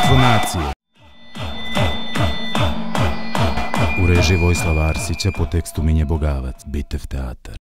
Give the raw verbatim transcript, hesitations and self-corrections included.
Samoubistvo nacije. U režiji Vojislava Arsića po tekstu Milene Bogavac. Bitev teatar.